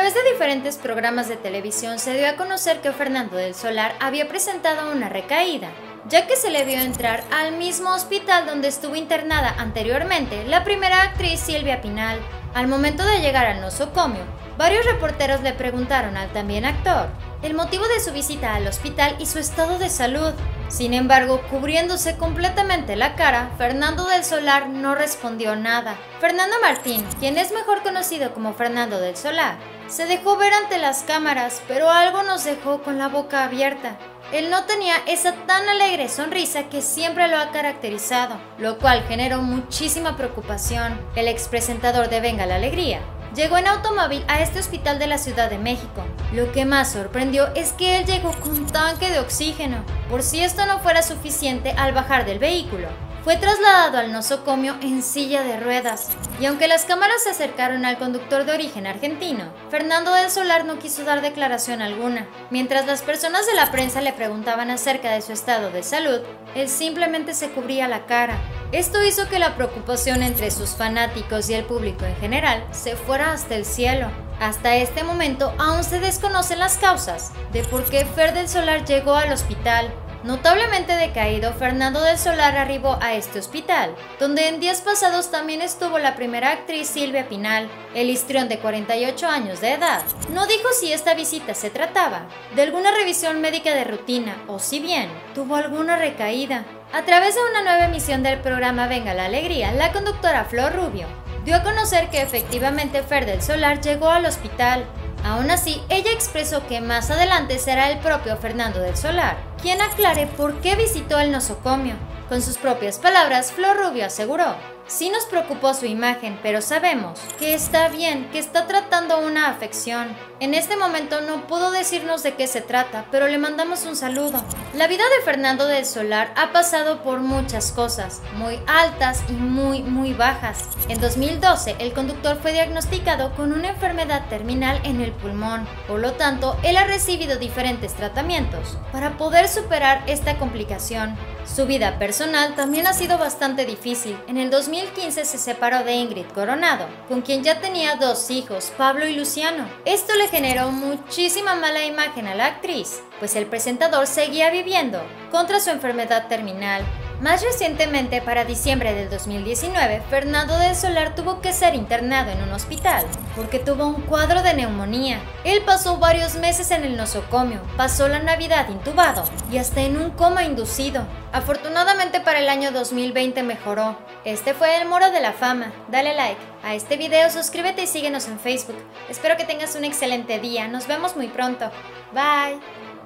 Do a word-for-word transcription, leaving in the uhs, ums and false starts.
través de diferentes programas de televisión se dio a conocer que Fernando del Solar había presentado una recaída, ya que se le vio entrar al mismo hospital donde estuvo internada anteriormente la primera actriz Silvia Pinal. Al momento de llegar al nosocomio, varios reporteros le preguntaron al también actor el motivo de su visita al hospital y su estado de salud. Sin embargo, cubriéndose completamente la cara, Fernando del Solar no respondió nada. Fernando Martín, quien es mejor conocido como Fernando del Solar, se dejó ver ante las cámaras, pero algo nos dejó con la boca abierta. Él no tenía esa tan alegre sonrisa que siempre lo ha caracterizado, lo cual generó muchísima preocupación. El expresentador de Venga la Alegría llegó en automóvil a este hospital de la Ciudad de México. Lo que más sorprendió es que él llegó con tanque de oxígeno. Por si esto no fuera suficiente, al bajar del vehículo, fue trasladado al nosocomio en silla de ruedas. Y aunque las cámaras se acercaron al conductor de origen argentino, Fernando del Solar no quiso dar declaración alguna. Mientras las personas de la prensa le preguntaban acerca de su estado de salud, él simplemente se cubría la cara. Esto hizo que la preocupación entre sus fanáticos y el público en general se fuera hasta el cielo. Hasta este momento aún se desconocen las causas de por qué Fer del Solar llegó al hospital. Notablemente decaído, Fernando del Solar arribó a este hospital, donde en días pasados también estuvo la primera actriz Silvia Pinal. El histrión de cuarenta y ocho años de edad no dijo si esta visita se trataba de alguna revisión médica de rutina o si bien tuvo alguna recaída. A través de una nueva emisión del programa Venga la Alegría, la conductora Flor Rubio dio a conocer que efectivamente Fer del Solar llegó al hospital. Aún así, ella expresó que más adelante será el propio Fernando del Solar quien aclare por qué visitó el nosocomio. Con sus propias palabras, Flor Rubio aseguró: sí nos preocupó su imagen, pero sabemos que está bien, que está tratando una afección. En este momento no pudo decirnos de qué se trata, pero le mandamos un saludo. La vida de Fernando del Solar ha pasado por muchas cosas, muy altas y muy, muy bajas. En dos mil doce, el conductor fue diagnosticado con una enfermedad terminal en el pulmón. Por lo tanto, él ha recibido diferentes tratamientos para poder superar esta complicación. Su vida personal también ha sido bastante difícil. En el dos mil quince se separó de Ingrid Coronado, con quien ya tenía dos hijos, Pablo y Luciano. Esto le generó muchísima mala imagen a la actriz, pues el presentador seguía viviendo contra su enfermedad terminal. Más recientemente, para diciembre del dos mil diecinueve, Fernando del Solar tuvo que ser internado en un hospital porque tuvo un cuadro de neumonía. Él pasó varios meses en el nosocomio, pasó la Navidad intubado y hasta en un coma inducido. Afortunadamente para el año dos mil veinte mejoró. Este fue el Moro de la Fama. Dale like a este video, suscríbete y síguenos en Facebook. Espero que tengas un excelente día. Nos vemos muy pronto. Bye.